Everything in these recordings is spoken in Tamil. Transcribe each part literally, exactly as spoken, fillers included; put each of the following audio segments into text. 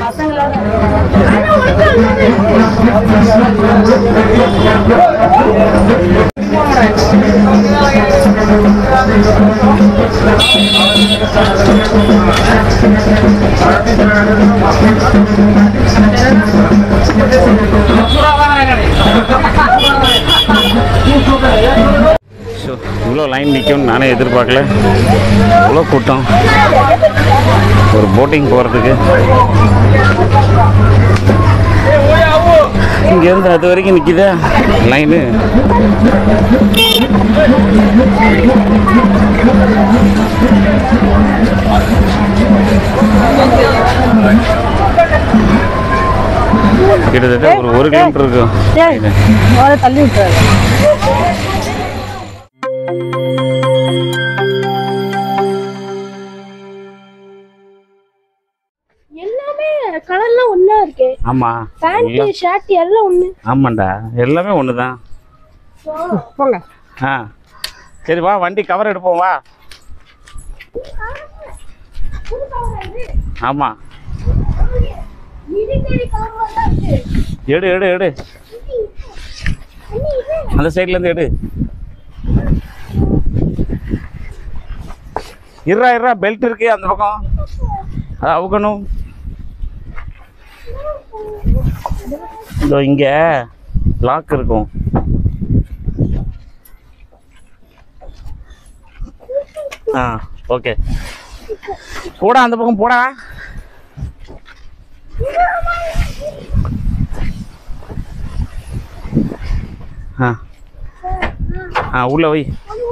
இவ்வளோ லைன் நிற்கும்னு நானே எதிர்பார்க்கல. இவ்வளோ கூட்டம் ஒரு போட்டிங் போகிறதுக்கு. இங்கேருந்து அது வரைக்கும் நிற்கிதா லைனு. கிட்டத்தட்ட ஒரு ஒரு கிலோமீட்டர் இருக்கும். தள்ளி விட்டுறாரு. எல்லாமே கலர்லாம் ஒண்ணா இருக்கு. ஆமா, பேண்ட் ஷர்ட் எல்லாம் ஒண்ணு. ஆமாண்டா, எல்லாமே ஒண்ணுதான். போங்க. ஆ சரி வா, வண்டி கவர் எடுப்போம் வா. ஆமா, எடு எடு எடு அந்த சைட்ல இருந்து எடு. இருறா இருறா, பெல்ட் இருக்கு அந்த பக்கம், அது அவுக்கணும். இதோ இங்க லாக் இருக்கும். ஆ ஓகே, போடா அந்த பக்கம் போடா. ஆ ஆ உள்ள வை,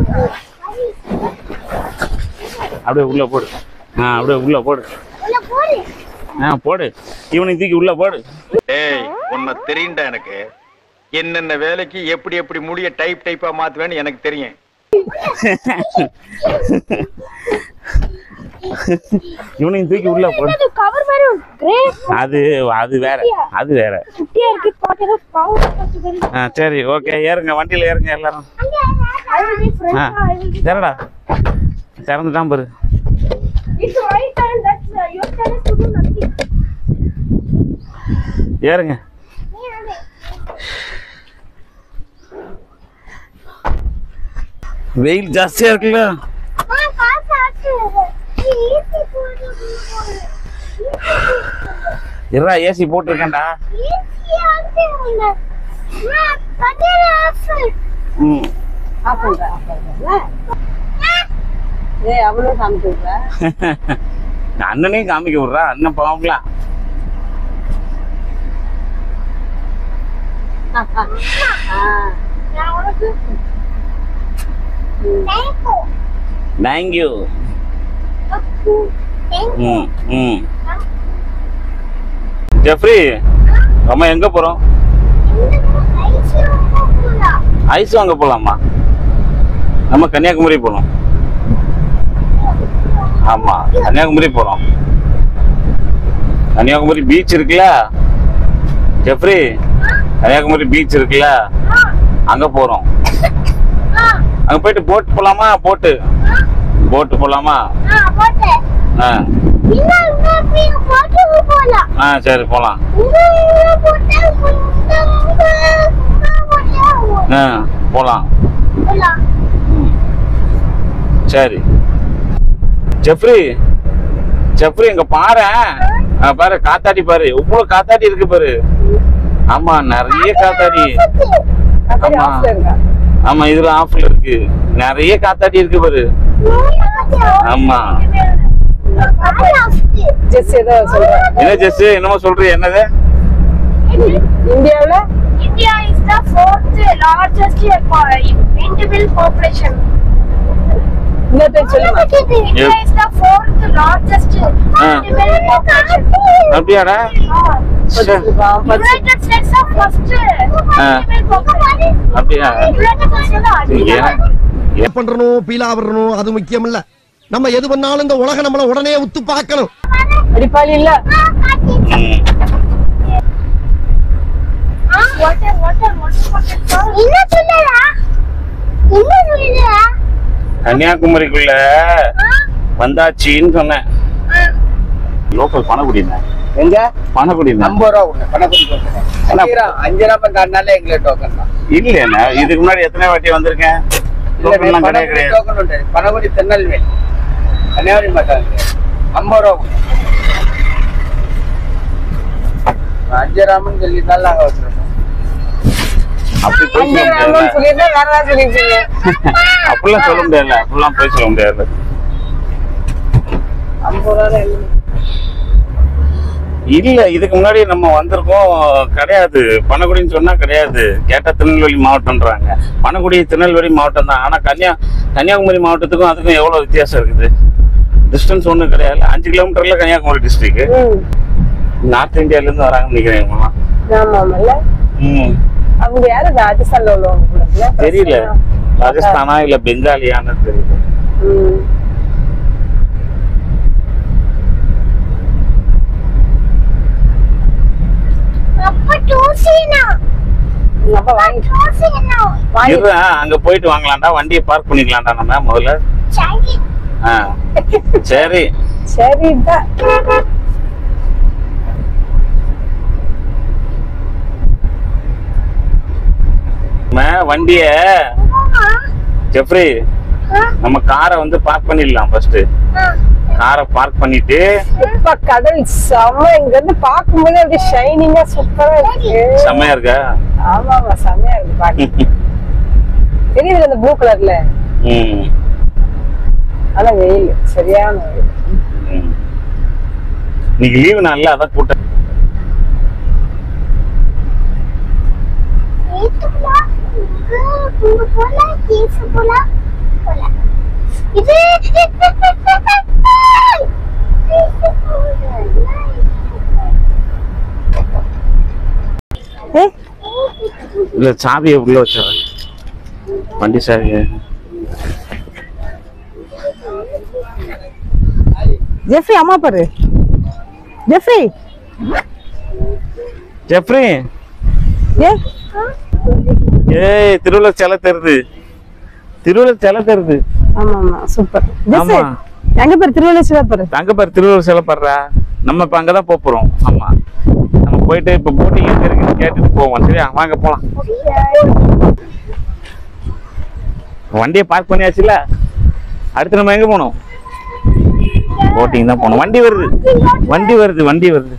அப்படியே உள்ள போடு. ஆ அப்படியே உள்ள போடு. ஆ போடு, இவனை தூக்கி உள்ள போடு. ஏய் உன்னை தெரியும்டா எனக்கு. என்னென்ன வேலைக்கு எப்படி எப்படி முடிய டைப் டைப்பா மாத்துவேன்னு எனக்கு தெரியும். இவனையும் தூக்கி உள்ள போடு. அது அது வேற, அது வேற. ஆ சரி ஓகே, ஏறுங்க வண்டியில ஏறுங்க எல்லாரும். ஆ சரிடா, திறந்துட்டான் பாரு. ஏறுங்க. வெயில் ஜாஸ்தியா இருக்குல்ல. இருடா, ஏசி போட்டிருக்கேன்டா. ம் அண்ணனையும் காமிக்க விடுறா, அண்ணன் பாவம்ல. தேங்க்யூ. ம் ம் ஜெஃப்ரி, அம்மா எங்க போறோம்? ஐஸ் வாங்க போலாமா? நம்ம கன்னியாகுமரி போறோம். ஆமா, கன்னியாகுமரி போறோம். கன்னியாகுமரி பீச் இருக்குல்ல ஜெஃப்ரி, கன்னியாகுமரி பீச் இருக்குல்ல, அங்க போறோம். அங்க போயிட்டு போட் போலாமா? போட்டு போட்டு போலாமா? ஆ சரி போலாம். ஆ போலாம் சரி. ஜெஃப்ரி ஜெஃப்ரி இங்க பாரு, பாரு காத்தாடி பாரு, எவ்வளவு காத்தாடி இருக்கு பாரு. ஆமா நிறைய காத்தாடி. ஆமா ஆமா இதுல ஆஃப்ல இருக்கு, நிறைய காத்தாடி இருக்கு பாரு. ஆமா என்ன ஜெஸ் என்னமோ சொல்றீங்க, என்னது? இந்தியாவுல India is the fourth largest individual population. India is the fourth largest individual population. அப்படியாடா? United States of first individual population. அப்படியா? என்ன பண்றணும், பீலா வரணும், அது முக்கியம் இல்ல. நம்ம எது பண்ணாலும் இந்த உலக நம்மள உடனே உத்து பார்க்கணும். அடிப்பாளி இல்ல. Water, water, water, water. என்ன சொல்லடா? என்ன சொல்லடா? கன்னியாகுமரிக்குள்ள வந்தாச்சின்னு சொன்னேன். லோக்கல் பணம் குடிங்க. எங்க பணக்குடி ஐம்பது ரூபா கொடுங்க பணக்குடி டோக்கன் அஞ்சு ரூபா காட்டினாலே எங்களுக்கு டோக்கன் தான் இல்லைண்ணா இதுக்கு முன்னாடி எத்தனை வாட்டி வந்திருக்கேன் டோக்கன் உண்டு பணக்குடி திருநெல்வேலி கன்னியாகுமரி மாட்டாங்க ஐம்பது ரூபா கொடுங்க அஞ்சு ராமன் சொல்லிட்டாலும் நாங்க வச்சிருக்கோம் அப்படி அப்படிலாம் சொல்ல முடியாது அப்படிலாம் போய் சொல்ல முடியாது இல்ல இதுக்கு முன்னாடி நம்ம வந்திருக்கோம் கிடையாது பணக்குடின்னு சொன்னா கிடையாது கேட்டா திருநெல்வேலி மாவட்டம்ன்றாங்க பணக்குடி திருநெல்வேலி மாவட்டம் தான் ஆனா கன்னியா கன்னியாகுமரி மாவட்டத்துக்கும் அதுக்கும் எவ்வளவு வித்தியாசம் இருக்குது டிஸ்டன்ஸ் ஒண்ணும் கிடையாது அஞ்சு கிலோமீட்டர்ல கன்னியாகுமரி டிஸ்ட்ரிக்ட் நார்த் இந்தியால இருந்து வராங்கன்னு நினைக்கிறேன் ம் அவங்க யாரு ராஜஸ்தான்ல உள்ளவங்க தெரியல ராஜஸ்தானா இல்ல பெங்காலியான்னு தெரியல அங்க போயிட்டு வாங்கலாம்டா வண்டியை பார்க் பண்ணிக்கலாம்டா நம்ம முதல்ல சரி சரி வண்டிய ஜெஃப்ரி நம்ம காரை வந்து பார்க் பண்ணிடலாம் ஃபர்ஸ்ட் காரை பார்க் பண்ணிட்டு இப்ப கடல் செம இங்க இருந்து பாக்கும்போது அப்படியே ஷைனிங்கா சூப்பரா இருக்கு செமையா இருக்கா ஆமா ஆமா செமையா இருக்கு பாக்க தெரியுது அந்த ப்ளூ கலர்ல ம் ஆனா வெயில் சரியான வெயில் இன்னைக்கு லீவு நாள்ல அதான் கூட்டம் இது இல்ல சாவியை உள்ள வச்சிடறேன் வண்டி சாவியை ஜெஃப்ரி அம்மா பாரு ஜெஃப்ரி ஜெஃப்ரி ஏய் திருவள்ளுவர் சிலை தெரியுது திருவள்ளுவர் சிலை தெரியுது ஆமா ஆமா சூப்பர் ஆமா எங்க பேர் திருவள்ளுவர் சிலை பாரு அங்க பேர் திருவள்ளுவர் சிலை பாருடா நம்ம இப்ப அங்கதான் போப் போறோம் ஆமா நம்ம போயிட்டு இப்ப போட்டிங் எங்க இருக்குன்னு கேட்டுட்டு போவோம் சரியா வாங்க போலாம் வண்டியை பார்க் பண்ணியாச்சுல அடுத்து நம்ம எங்க போனோம் போட்டிங் தான் போனோம் வண்டி வருது வண்டி வருது வண்டி வருது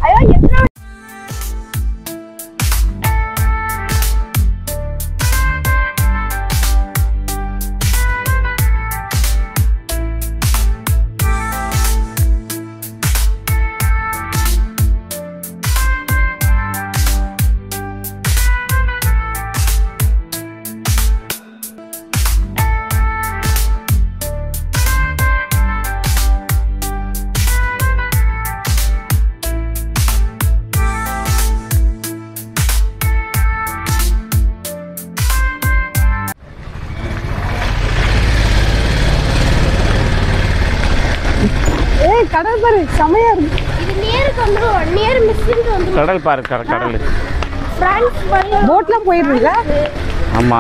கடல் பாரு செமையா இருக்கு இது நேருக்கு வந்துரும் நேர் மிஸ்ஸிங் வந்துரும் கடல் பாரு கடல் பிரான்ஸ் வரை போட்ல போயிடுறீங்க ஆமா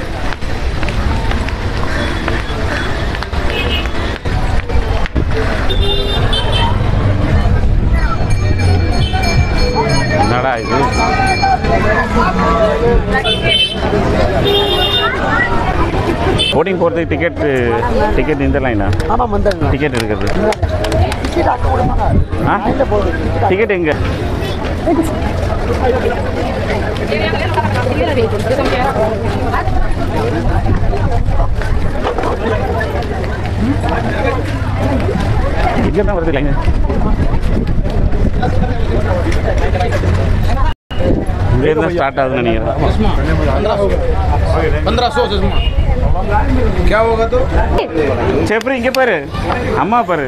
என்னடா இது போட்டிங் போகிறதுக்கு டிக்கெட் டிக்கெட் இந்த லைனா டிக்கெட் எடுக்கிறது ஆ டிக்கெட் எங்க எங்க தான் வருது லைன் இங்கே ஸ்டார்ட் ஆகுதுன்னு நினைக்கிறேன் पंद्रह सौ क्या होगा तो ஜெஃப்ரி இங்க பாரு அம்மா பாரு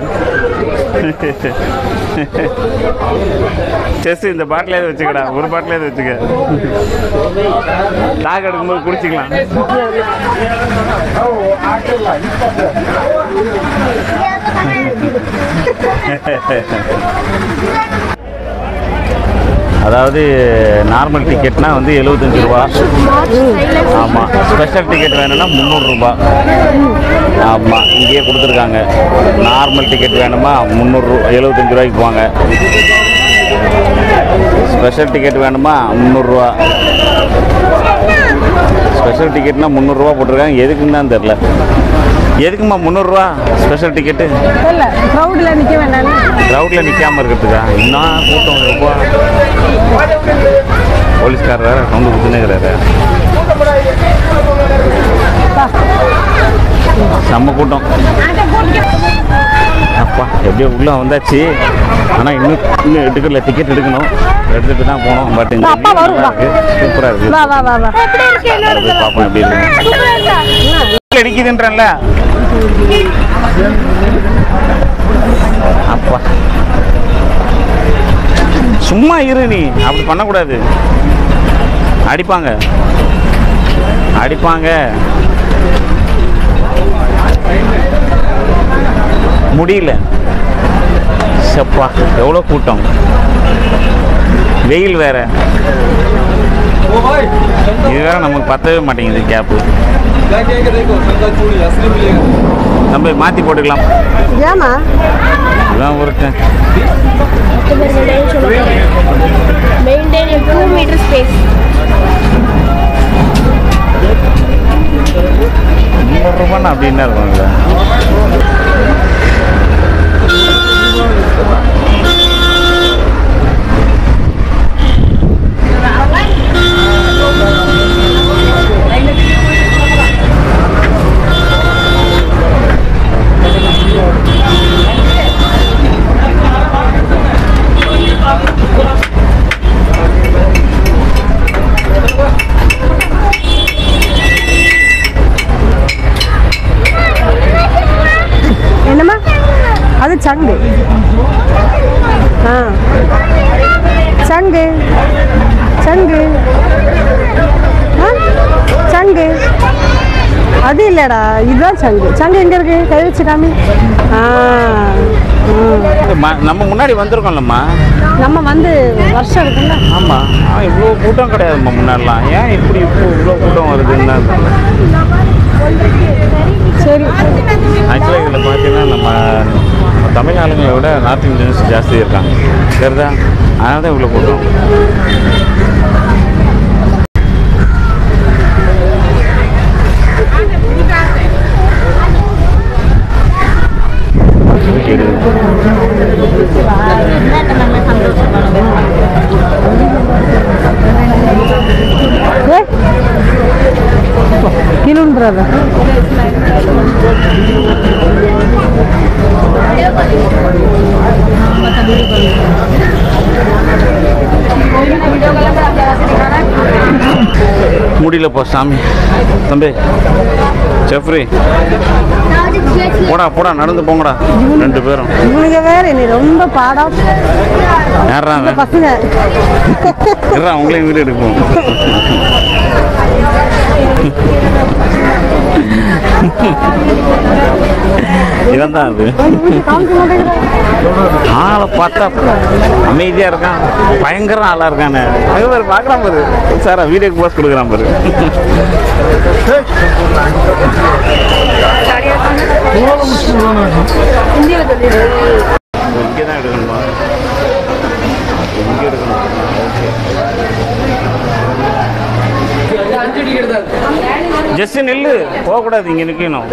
செஸ் இந்த பாட்டிலே வச்சுக்கடா ஒரு பாட்டிலே வச்சுக்க தாக எடுக்கும்போது குடிச்சிக்கலாம் அதாவது நார்மல் டிக்கெட்னா வந்து எழுபத்தஞ்சு ரூபா ஆமாம் ஸ்பெஷல் டிக்கெட் வேணும்னா முந்நூறுரூபா ஆமாம் இங்கேயே கொடுத்துருக்காங்க நார்மல் டிக்கெட் வேணுமா முந்நூறு எழுபத்தஞ்சு ரூபாய்க்கு போவாங்க ஸ்பெஷல் டிக்கெட் வேணுமா முந்நூறுரூவா. ஸ்பெஷல் டிக்கெட்னா முந்நூறுரூவா போட்டிருக்காங்க, எதுக்குன்னு தான் தெரில. எதுக்குமா முந்நூறுரூவா ஸ்பெஷல் டிக்கெட்டு? இல்லை க்ரௌடில் நிற்க வேண்டாம். க்ரௌடில் நிற்காமல் இருக்கிறதுக்கா? என்ன கூட்டம் ரொம்ப. போலீஸ்காரர் வேறு சவுண்டு குத்துனுங்கிறாரு. செம்ம கூட்டம். அப்பா எப்படியோ உள்ளே வந்தாச்சு. ஆனால் இன்னும் இன்னும் எடுக்கல, டிக்கெட் எடுக்கணும், எடுத்துகிட்டு தான் போனோம். பட் இந்த சூப்பராக இருக்குது. பார்ப்போம் எப்படி இருக்கு. அடிக்குதுன்றல அப்பா சும்மா இரு, நீ அப்படி பண்ணக்கூடாது. அடிப்பாங்க அடிப்பாங்க முடியல. சப்பா எவ்வளோ கூட்டம், வெயில் வேற. இது வேற நமக்கு பத்தவே மாட்டேங்குது கேப்பு. நம்ம மாற்றி போட்டுக்கலாம். ஏமா இதான் ஒருத்தன் maintain a two meter space. முந்நூறு ரூபான்னு அப்படின்னா இருக்கும்ல. என்னம்மா அது சங்கு? ஆ சங்கு சங்கு ஆ சங்கு அது இல்லைடா, இதுதான் சங்கு. சங்கு எங்கே இருக்கு? கை வச்சு காமி. ஆ நம்ம முன்னாடி வந்திருக்கோம்லம்மா. நம்ம வந்து வருஷம் இருக்குல்ல. ஆமாம், இவ்வளோ கூட்டம் கிடையாதும்மா முன்னாடிலாம். ஏன் இப்படி இப்போ இவ்வளோ கூட்டம் வருதுன்னு தான். சரி, ஆக்சுவலாக இதில் பார்த்தீங்கன்னா நம்ம தமிழ் ஆளுங்களை விட நார்த் இந்தியன்ஸ் ஜாஸ்தி இருக்காங்க, சரிதா? அதனால தான் இவ்வளோ கூட்டம். கிலோன்றது முடியல போ சாமி. தம்பி செஃப்ரி போடா போடா, நடந்து போங்கடா ரெண்டு பேரும். இவனுங்க வேற நீ ரொம்ப பாடா யாரா பசங்க அவங்களையும் வீடு எடுப்போம். இவன் தான் அது. ஆளை பார்த்தா அமைதியா இருக்கான், பயங்கர ஆளா இருக்கானே. பாரு பாக்குறான் பாரு சாரா, வீடியோக்கு போஸ்ட் கொடுக்குறான் பாரு. இங்கதான் எடுக்கணுமா? இங்க எடுக்கணும். ஜஸ்ட் நில்லு, போகக்கூடாது, இங்கே நிற்கணும்.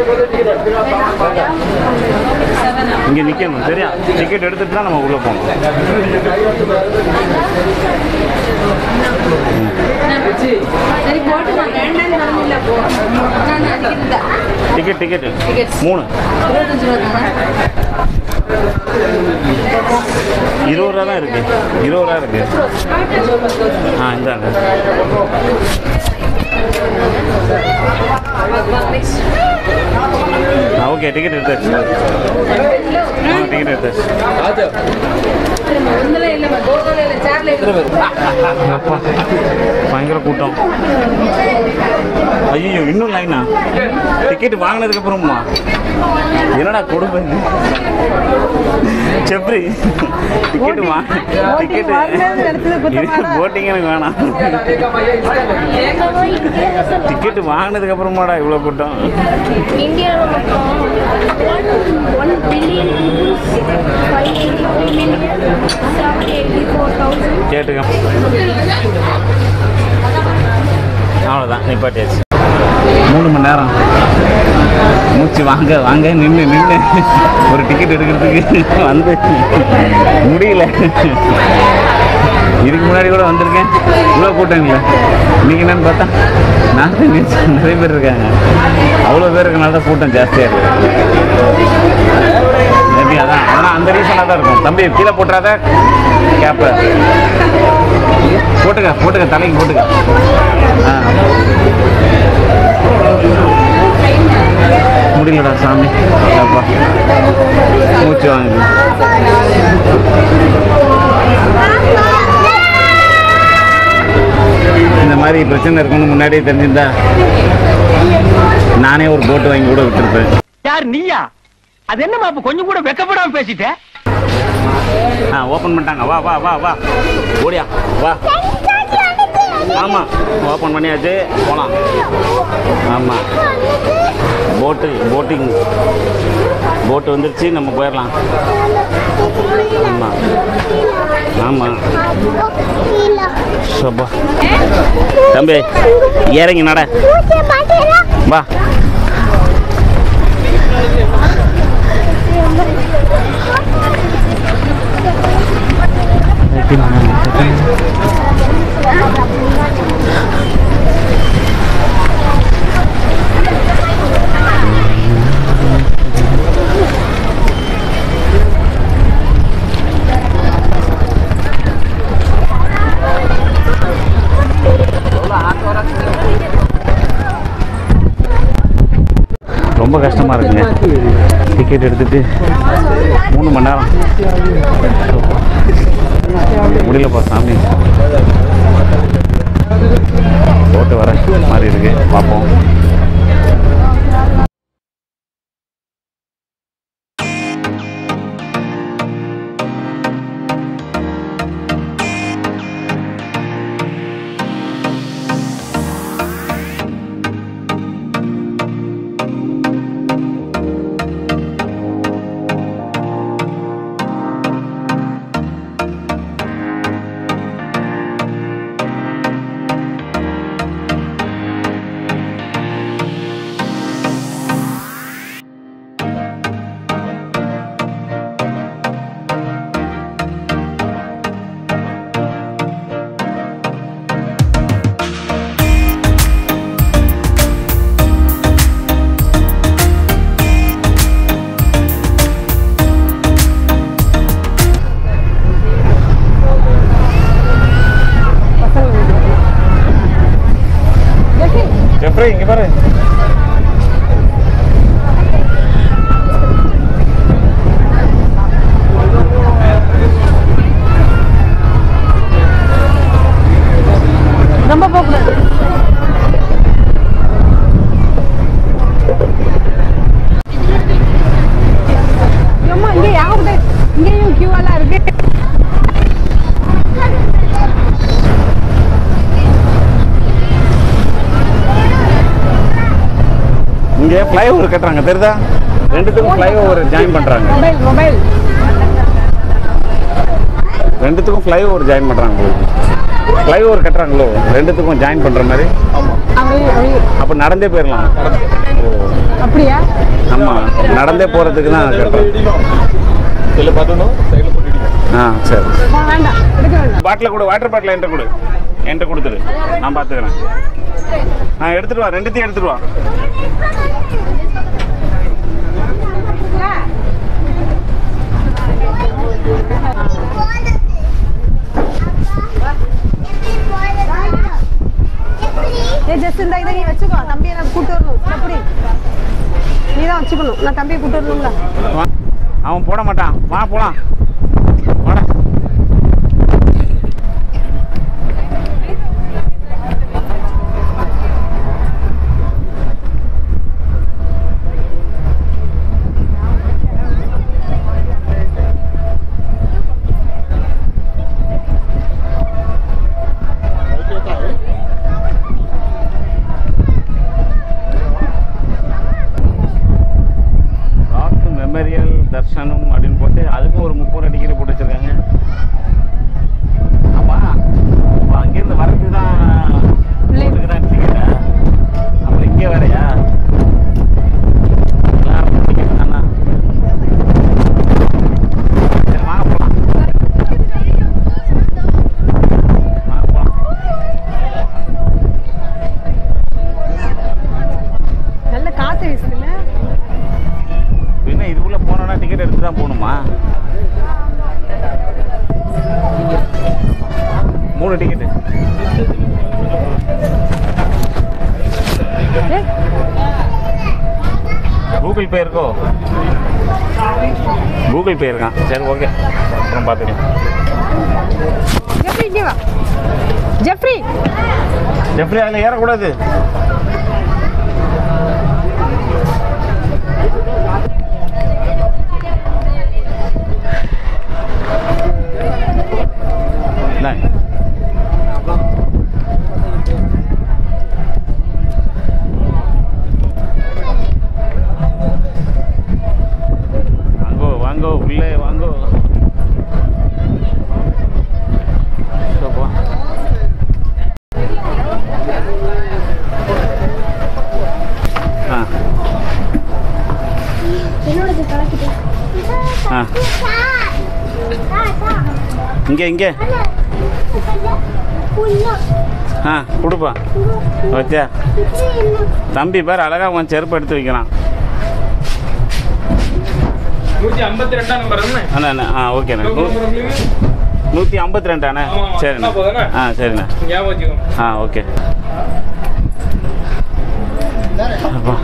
இங்கே நிற்கணும், சரியா? டிக்கெட் எடுத்துட்டு தான் நம்ம உள்ளே போகணும். டிக்கெட் டிக்கெட் மூணு இருபது ரூபா தான் இருக்கு, இருபது ரூபா இருக்கு. ஆ இந்தாங்க. ஓகே, டிக்கெட் எடுத்தாச்சு. டிக்கெட் எடுத்தாச்சு. பயங்கர கூட்டம். ஐயோ, இன்னும் லைனா? டிக்கெட் வாங்கினதுக்கு அப்புறமா என்னடா கொடுப்பேன் செப்ரி. டிக்கெட் வாங்க, டிக்கெட் போட்டிங் எனக்கு வேணாம். டிக்கெட் வாங்கினதுக்கு அப்புறமாடா இவ்வளோ கூட்டம். கேட்டுக்க. அவ்வளோதான், நிப்பாட்டியாச்சு. மூணு மணி நேரம் மூச்சு வாங்க வாங்க நின்று நின்று ஒரு டிக்கெட் எடுக்கிறதுக்கு வந்து முடியல. இதுக்கு முன்னாடி கூட வந்திருக்கேன், இவ்வளோ கூட்டம் இல்லை. இன்னைக்கு என்னன்னு பார்த்தா நார்த் இந்தியன்ஸ் நிறைய பேர் இருக்காங்க. அவ்வளோ பேர் இருக்கனால தான் கூட்டம் ஜாஸ்தியாக இருக்கு. மேபி அதான் ஆனால் அந்த ரீசனாக தான் இருக்கும். தம்பி கீழே போட்டுறாத கேப்பை போட்டுக்க போட்டுக்க தலைக்கு போட்டுக்க. ஆ முடியலடா சாமி, அப்பா மூச்சு வாங்குது. இந்த மாதிரி பிரச்சனை இருக்குன்னு முன்னாடியே தெரிஞ்சிருந்தா நானே ஒரு போட்டு வாங்கி கூட விட்டுருப்பேன். யார் நீயா? அது என்னமா அப்ப கொஞ்சம் கூட வெக்கப்படாம பேசிட்ட? ஆ ஓப்பன் பண்ணிட்டாங்க. வா வா வா வா ஓடியா வா. ஆமாம் ஓப்பன் பண்ணியாச்சு, போகலாம். ஆமாம் போட்டு போட்டிங் போட்டு வந்துருச்சு, நம்ம போயிடலாம். ஆமாம் ஆமாம் சப்பா தம்பி இறங்கி நட வா. ரொம்ப கஷ்டமாக இருக்குங்க. டிக்கெட் எடுத்துட்டு மூணு மணி நேரம் முடியலப்பா சாமி. போட்டு வர மாதிரி இருக்கு, பார்ப்போம். இங்க பாரு, ரொம்ப போகக்கூடாது. அம்மா இங்கே யாரு? இங்கேயும் கியூவெல்லாம் இருக்கு. இங்கே ஃப்ளைஓவர் கட்டுறாங்க தெரியுதா? ரெண்டுத்துக்கும் ஃப்ளைஓவர் ஜாயின் பண்ணுறாங்க. மொபைல் மொபைல் ரெண்டுத்துக்கும் ஃப்ளைஓவர் ஜாயின் பண்ணுறாங்க. ஃப்ளைஓவர் கட்டுறாங்களோ ரெண்டுத்துக்கும் ஜாயின் பண்ணுற மாதிரி. அப்போ நடந்தே போயிடலாம். அப்படியா? ஆமாம், நடந்தே போகிறதுக்கு தான் கட்டுறோம். ஆ சரி. பாட்டில் கொடு, வாட்டர் பாட்டில் என்கிட்ட கொடு, என்கிட்ட கொடுத்துரு, நான் பார்த்துக்கிறேன். ஆ எடுத்துட்டு வா, ரெண்டுத்தையும் எடுத்துட்டு வா. ஜஸ்ட் இந்த இதை நீ வச்சுக்கோ, தம்பியை நான் கூட்டு வரணும். எப்படி நீ தான் வச்சுக்கணும், நான் தம்பியை கூட்டு வரணுங்களா? அவன் போட மாட்டான், வா போலாம். போட தர்ஷனம் அப்படின்னு போட்டு அதுக்கும் ஒரு போடு டிக்கெட்டு. கூகுள் பே இருக்கோ? கூகுள் பே இருக்கான். சரி ஓகே, அப்புறம் பார்த்துக்கலாம். ஜெஃப்ரி இங்கே வா. ஜெஃப்ரி ஜெஃப்ரி அதில் ஏறக்கூடாது. வாங்கோ வாங்கோ உள்ளே வாங்கோ. இங்கே இங்கே ஆ கொடுப்பா. வச்சா தம்பி பாரு அழகா உன் செருப்பு எடுத்து வைக்கிறான். அண்ணா அண்ணா ஆ ஓகேண்ணா. நூற்றி ஐம்பத்தி ரெண்டாண்ணே. சரிண்ணா. ஆ சரிண்ணா. ஆ ஓகே. அப்பா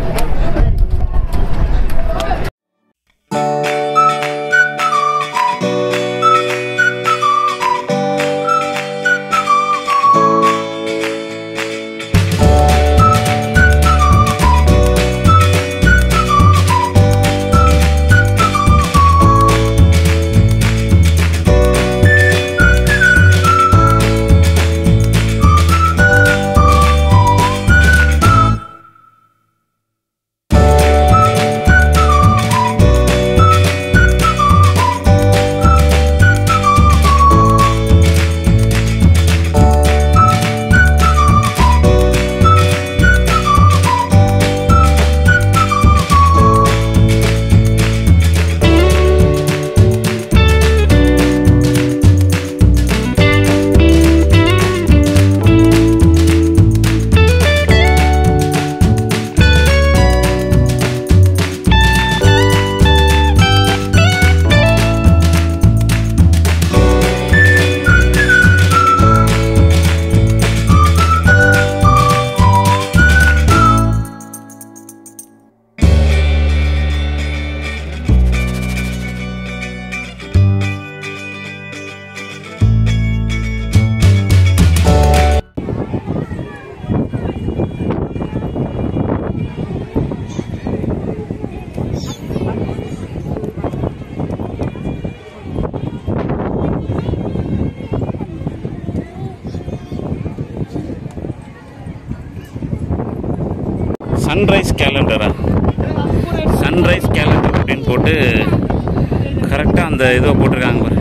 சன்ரைஸ் கேலண்டரா? சன்ரைஸ் கேலண்டர் அப்படின்னு போட்டு கரெக்டாக அந்த இதை போட்டிருக்காங்க பாரு.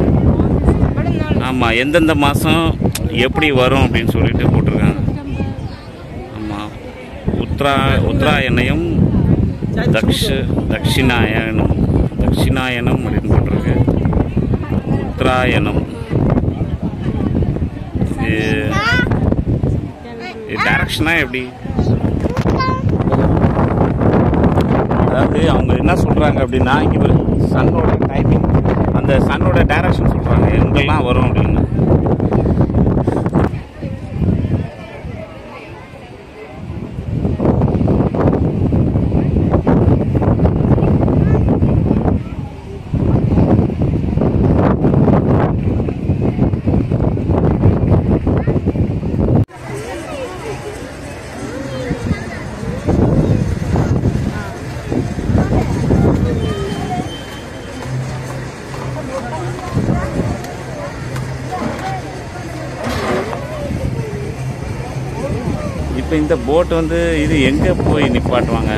ஆமாம், எந்தெந்த மாதம் எப்படி வரும் அப்படின்னு சொல்லிட்டு போட்டிருக்காங்க. ஆமாம், உத்ரா உத்தராயணையும் தக்ஷ தட்சிணாயனம் தட்சிணாயனம் அப்படின்னு போட்டிருக்கு. உத்தராயணம் இது டைரக்ஷனாக எப்படி? அதாவது அவங்க என்ன சொல்கிறாங்க அப்படின்னா, இங்கே ஒரு சன்னோட டைமிங், அந்த சன்னோட டைரக்ஷன் சொல்கிறாங்க எங்கெல்லாம் வரும் அப்படின்னு. இப்போ இந்த போட் வந்து இது எங்கே போய் நிப்பாட்டுவாங்க?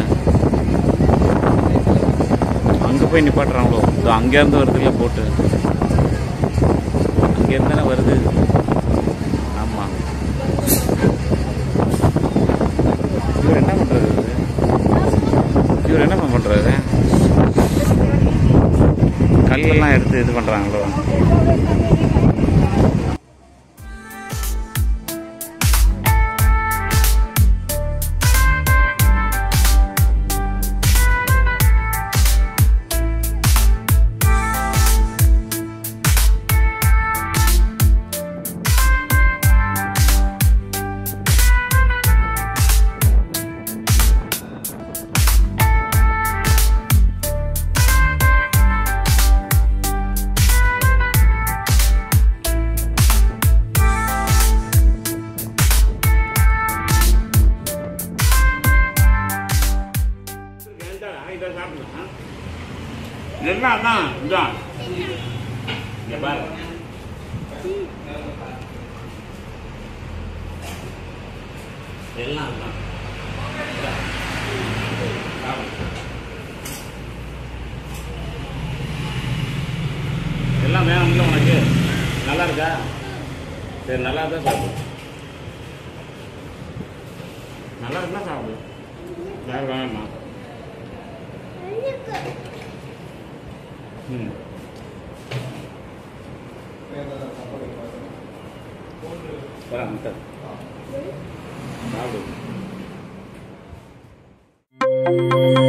அங்கே போய் நிப்பாட்டுறாங்களோ? இது அங்கேருந்து வருது இல்லை போட்டு, அங்கேருந்து தானே வருது. ஆமாம், இவர் என்ன பண்ணுறது? இவர் என்ன பண்ணுறது? கல்லெல்லாம் எடுத்து இது பண்ணுறாங்களோ? எல்லாம் அதான் இதான் இங்க பாரு எல்லாம் அதான் எல்லாம் வேணும்ல உனக்கு நல்லா இருக்கா சரி நல்லா தான் சாப்பிடு நல்லா இருந்தா சாப்பிடு வேற வேணுமா ம் வரேன் சாப்பிடு